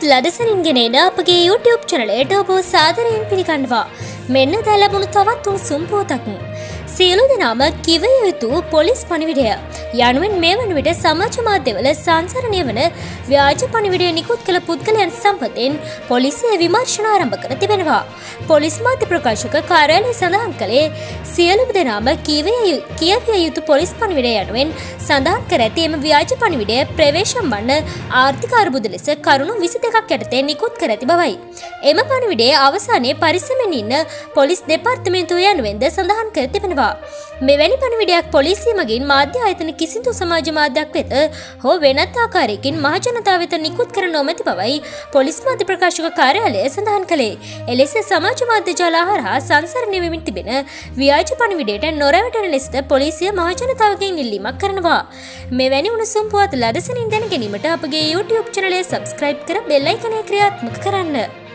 ලදසනින් ගෙනෙන අපගේ YouTube චැනලයට ඔබ සාදරයෙන් පිළිගන්නවා. මෙන්න දැන් ලැබුණු තවත් උණුසුම් පුවතක්. සියලු දෙනාම කිව යුතු පොලිස් පණිවිඩය යනුවෙන් මේ වන විට සමාජ මාධ්‍යවල සංසරණය වන ව්‍යාජ පණිවිඩය නිකුත් කළ පුද්ගලයන් සම්බන්ධයෙන් පොලිසිය විමර්ශන ආරම්භ කර තිබෙනවා. පොලිස් මාධ්‍ය ප්‍රකාශක කාර්යාලය සඳහන් කළේ සියලු දෙනාම කියවිය යුතු පොලිස් පණිවිඩය යනුවෙන් සඳහන් කර ඇති එම ව්‍යාජ පණිවිඩය ප්‍රවේශම් වන ආර්ථික අර්බුද ලෙස කරුණු 22ක් යටතේ නිකුත් කර ඇති බවයි. එම පණිවිඩයේ අවසානයේ පරිස්සමෙන් ඉන්න පොලිස් දෙපාර්තමේන්තුව යනුවෙන්ද සඳහන් කර තිබෙනවා. මෙවැනි පණිවිඩයක් පොලිසිය මගින් මාධ්‍ය ආයතන කිසිදු සමාජ මාධ්‍යයක් වෙත හෝ වෙනත් ආකාරයකින් මහජනතාව වෙත නිකුත් කර නොමැති බවයි පොලිස් මාධ්‍ය ප්‍රකාශක කාර්යාලය සඳහන් කළේ. එලෙස සමාජ මාධ්‍ය ජාල හරහා සංසරණය වෙමින් තිබෙන ව්‍යාජ පණිවිඩයට නොරැවටෙන ලෙසද පොලිසිය මහජනතාවගෙන් ඉල්ලීමක් කරනවා. මෙවැනි උණුසුම් පුවත් ලදසනින් දැන ගැනීමට අපගේ YouTube චැනලය සබ්ස්ක්‍රයිබ් කර බෙල් අයිකනය ක්‍රියාත්මක කරන්න.